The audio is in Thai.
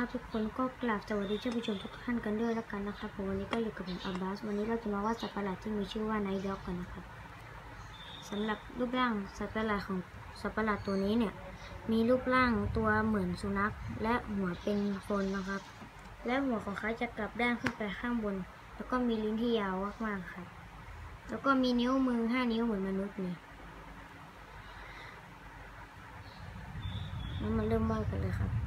ครับทุกคนก็กราบสวัสดีท่านผู้ชมทุกท่านกันด้วยแล้วกันนะครับผมวันนี้ก็อยู่กับผมอับบาสวันนี้เราจะมาวาดสัตว์ประหลาดที่มีชื่อว่าไนท์ด็อกกันนะครับสำหรับรูปร่างสัตว์ประหลาดของสัตว์ประหลาดตัวนี้เนี่ยมีรูปร่างตัวเหมือนสุนัขและหัวเป็นคนนะครับและหัวของเขาจะกลับด้านขึ้นไปข้างบนแล้วก็มีลิ้นที่ยาวมากๆครับแล้วก็มีนิ้วมือ5 นิ้วเหมือนมนุษย์นี่งั้นมาเริ่มวาดกันเลยครับ